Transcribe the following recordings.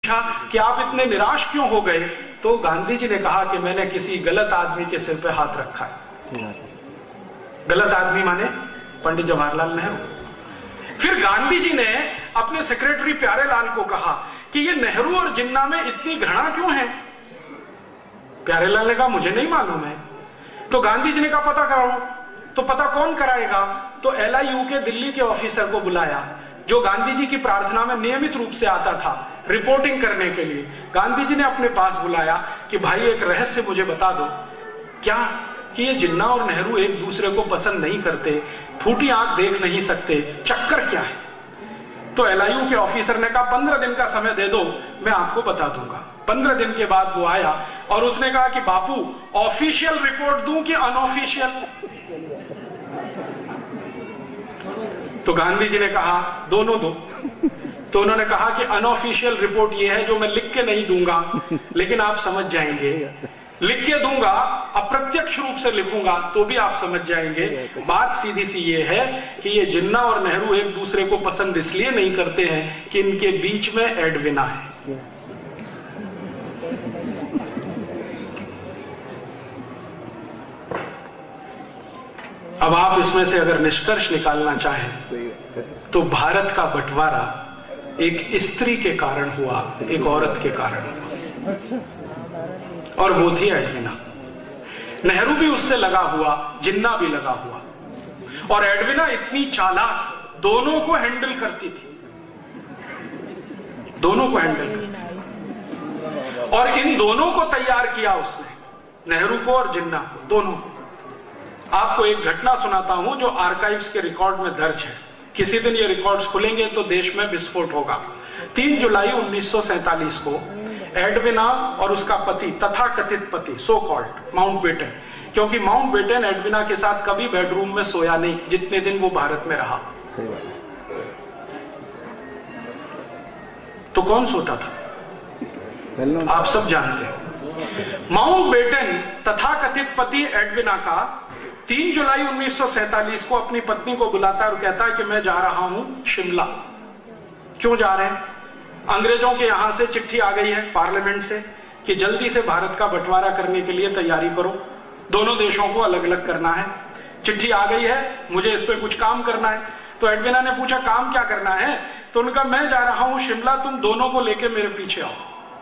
कि आप इतने निराश क्यों हो गए, तो गांधी जी ने कहा कि मैंने किसी गलत आदमी के सिर पे हाथ रखा है। गलत आदमी माने पंडित जवाहरलाल नेहरू। फिर गांधी जी ने अपने सेक्रेटरी प्यारेलाल को कहा कि ये नेहरू और जिन्ना में इतनी घृणा क्यों है। प्यारेलाल ने कहा मुझे नहीं मालूम है। तो गांधी जी ने कहा पता कराओ। तो पता कौन कराएगा, तो LIU के दिल्ली के ऑफिसर को बुलाया, जो गांधी जी की प्रार्थना में नियमित रूप से आता था रिपोर्टिंग करने के लिए। गांधी जी ने अपने पास बुलाया कि भाई एक रहस्य मुझे बता दो, क्या कि ये जिन्ना और नेहरू एक दूसरे को पसंद नहीं करते, फूटी आंख देख नहीं सकते, चक्कर क्या है। तो LIU के ऑफिसर ने कहा 15 दिन का समय दे दो, मैं आपको बता दूंगा। 15 दिन के बाद वो आया और उसने कहा कि बापू ऑफिशियल रिपोर्ट दूं कि अनऑफिशियल। तो गांधी जी ने कहा दोनों दो। तो उन्होंने कहा कि अनऑफिशियल रिपोर्ट ये है जो मैं लिख के नहीं दूंगा, लेकिन आप समझ जाएंगे। लिख के दूंगा, अप्रत्यक्ष रूप से लिखूंगा तो भी आप समझ जाएंगे। बात सीधी सी ये है कि ये जिन्ना और नेहरू एक दूसरे को पसंद इसलिए नहीं करते हैं कि इनके बीच में एडविना है। अब आप इसमें से अगर निष्कर्ष निकालना चाहें तो भारत का बंटवारा एक स्त्री के कारण हुआ, एक औरत के कारण हुआ, और वो थी एडविना। नेहरू भी उससे लगा हुआ, जिन्ना भी लगा हुआ, और एडविना इतनी चालाक दोनों को हैंडल करती थी, दोनों को हैंडल करती। और इन दोनों को तैयार किया उसने, नेहरू को और जिन्ना को, दोनों को। आपको एक घटना सुनाता हूं जो आर्काइव्स के रिकॉर्ड में दर्ज है। किसी दिन ये रिकॉर्ड्स खुलेंगे तो देश में विस्फोट होगा। 3 जुलाई 1947 को एडविना और उसका पति, तथाकथित पति, सो कॉल्ड माउंटबेटन, क्योंकि माउंटबेटन एडविना के साथ कभी बेडरूम में सोया नहीं जितने दिन वो भारत में रहा। तो कौन सोता था आप सब जानते हैं। माउंटबेटन तथाकथित पति एडविना का 3 जुलाई 1947 को अपनी पत्नी को बुलाता है और कहता है कि मैं जा रहा हूं शिमला। क्यों जा रहे हैं? अंग्रेजों के यहां से चिट्ठी आ गई है पार्लियामेंट से कि जल्दी से भारत का बंटवारा करने के लिए तैयारी करो, दोनों देशों को अलग अलग करना है। चिट्ठी आ गई है, मुझे इस पर कुछ काम करना है। तो एडविना ने पूछा काम क्या करना है? तो उनका मैं जा रहा हूं शिमला, तुम दोनों को लेके मेरे पीछे आओ।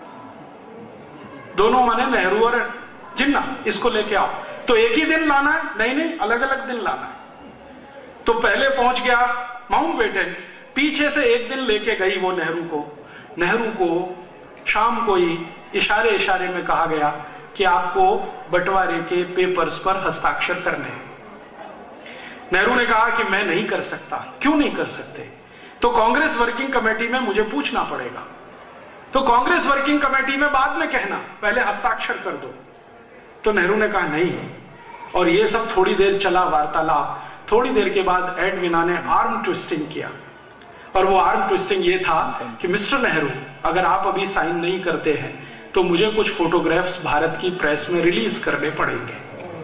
दोनों माने नेहरू और जिन्ना, इसको लेके आओ। तो एक ही दिन लाना है? नहीं नहीं, अलग अलग दिन लाना है। तो पहले पहुंच गया माउंटबेटन, पीछे से एक दिन लेके गई वो नेहरू को। नेहरू को शाम को ही इशारे इशारे में कहा गया कि आपको बंटवारे के पेपर्स पर हस्ताक्षर करने हैं। नेहरू ने कहा कि मैं नहीं कर सकता। क्यों नहीं कर सकते? तो कांग्रेस वर्किंग कमेटी में मुझे पूछना पड़ेगा। तो कांग्रेस वर्किंग कमेटी में बाद में कहना, पहले हस्ताक्षर कर दो। तो नेहरू ने कहा नहीं। और ये सब थोड़ी देर चला वार्तालाप। थोड़ी देर के बाद एडविना ने आर्म ट्विस्टिंग किया, और वो आर्म ट्विस्टिंग ये था कि मिस्टर नेहरू, अगर आप अभी साइन नहीं करते हैं तो मुझे कुछ फोटोग्राफ्स भारत की प्रेस में रिलीज करने पड़ेंगे।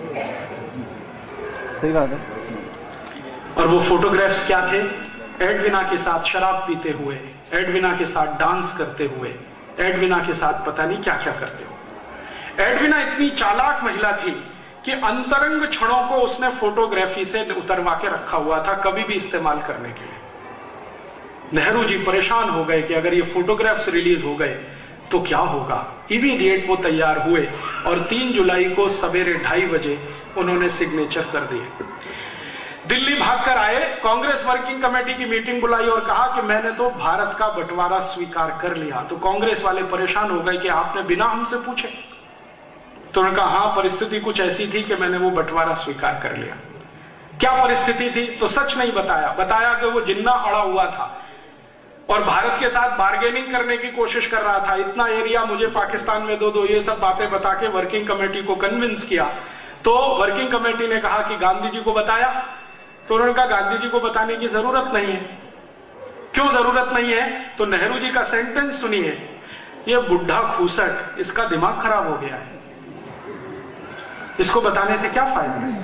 सही बात है। और वो फोटोग्राफ्स क्या थे? एडविना के साथ शराब पीते हुए, एडविना के साथ डांस करते हुए, एडविना के साथ पता नहीं क्या क्या करते हुए। एडविना इतनी चालाक महिला थी कि अंतरंग क्षणों को उसने फोटोग्राफी से उतरवा के रखा हुआ था, कभी भी इस्तेमाल करने के लिए। नेहरू जी परेशान हो गए कि अगर ये फोटोग्राफ्स रिलीज हो गए तो क्या होगा। इमीडिएट वो तैयार हुए और 3 जुलाई को सवेरे 2:30 बजे उन्होंने सिग्नेचर कर दिए। दिल्ली भागकर आए, कांग्रेस वर्किंग कमेटी की मीटिंग बुलाई और कहा कि मैंने तो भारत का बंटवारा स्वीकार कर लिया। तो कांग्रेस वाले परेशान हो गए कि आपने बिना हमसे पूछे। तो उन्होंने कहा हाँ, परिस्थिति कुछ ऐसी थी कि मैंने वो बंटवारा स्वीकार कर लिया। क्या परिस्थिति थी? तो सच नहीं बताया। बताया कि वो जिन्ना अड़ा हुआ था और भारत के साथ बार्गेनिंग करने की कोशिश कर रहा था। इतना एरिया मुझे पाकिस्तान में दो, ये सब बातें बता के वर्किंग कमेटी को कन्विंस किया। तो वर्किंग कमेटी ने कहा कि गांधी जी को बताया? तो उन्होंने कहा गांधी जी को बताने की जरूरत नहीं है। क्यों जरूरत नहीं है? तो नेहरू जी का सेंटेंस सुनिए, ये बुढ़ा खूसट, इसका दिमाग खराब हो गया है, इसको बताने से क्या फायदा।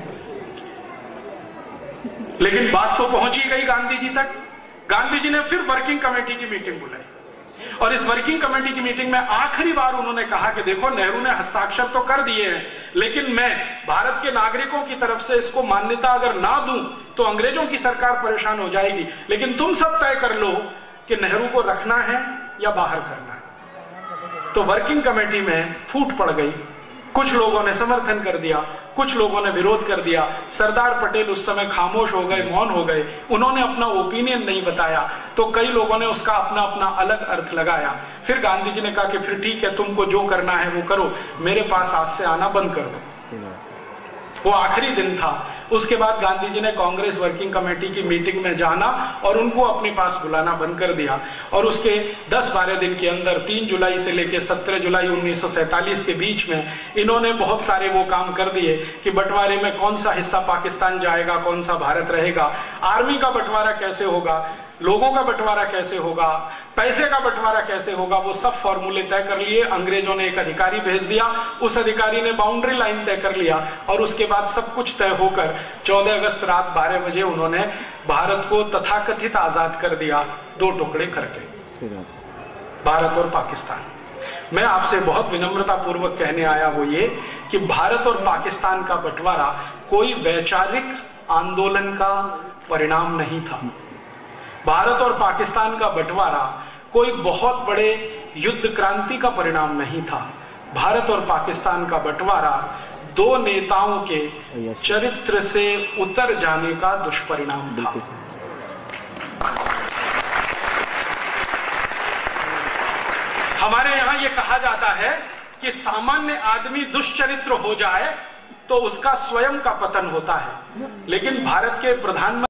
लेकिन बात तो पहुंच ही गई गांधी जी तक। गांधी जी ने फिर वर्किंग कमेटी की मीटिंग बुलाई और इस वर्किंग कमेटी की मीटिंग में आखिरी बार उन्होंने कहा कि देखो, नेहरू ने हस्ताक्षर तो कर दिए हैं, लेकिन मैं भारत के नागरिकों की तरफ से इसको मान्यता अगर ना दूं तो अंग्रेजों की सरकार परेशान हो जाएगी, लेकिन तुम सब तय कर लो कि नेहरू को रखना है या बाहर करना है। तो वर्किंग कमेटी में फूट पड़ गई, कुछ लोगों ने समर्थन कर दिया, कुछ लोगों ने विरोध कर दिया। सरदार पटेल उस समय खामोश हो गए, मौन हो गए, उन्होंने अपना ओपिनियन नहीं बताया, तो कई लोगों ने उसका अपना अपना अलग अर्थ लगाया। फिर गांधी जी ने कहा कि फिर ठीक है, तुमको जो करना है वो करो, मेरे पास आज से आना बंद कर दो। वो आखिरी दिन था। उसके बाद गांधी जी ने कांग्रेस वर्किंग कमेटी की मीटिंग में जाना और उनको अपने पास बुलाना बंद कर दिया। और उसके 10-12 दिन के अंदर 3 जुलाई से लेकर 17 जुलाई 1947 के बीच में इन्होंने बहुत सारे वो काम कर दिए कि बंटवारे में कौन सा हिस्सा पाकिस्तान जाएगा, कौन सा भारत रहेगा, आर्मी का बंटवारा कैसे होगा, लोगों का बंटवारा कैसे होगा, पैसे का बंटवारा कैसे होगा, वो सब फॉर्मूले तय कर लिए। अंग्रेजों ने एक अधिकारी भेज दिया, उस अधिकारी ने बाउंड्री लाइन तय कर लिया और उसके बाद सब कुछ तय होकर 14 अगस्त रात 12 बजे उन्होंने भारत को तथाकथित आजाद कर दिया, 2 टुकड़े करके, भारत और पाकिस्तान। मैं आपसे बहुत विनम्रता पूर्वक कहने आया वो ये कि भारत और पाकिस्तान का बंटवारा कोई वैचारिक आंदोलन का परिणाम नहीं था। भारत और पाकिस्तान का बंटवारा कोई बहुत बड़े युद्ध क्रांति का परिणाम नहीं था। भारत और पाकिस्तान का बंटवारा 2 नेताओं के चरित्र से उतर जाने का दुष्परिणाम था। हमारे यहां यह कहा जाता है कि सामान्य आदमी दुष्चरित्र हो जाए तो उसका स्वयं का पतन होता है, लेकिन भारत के प्रधानमंत्री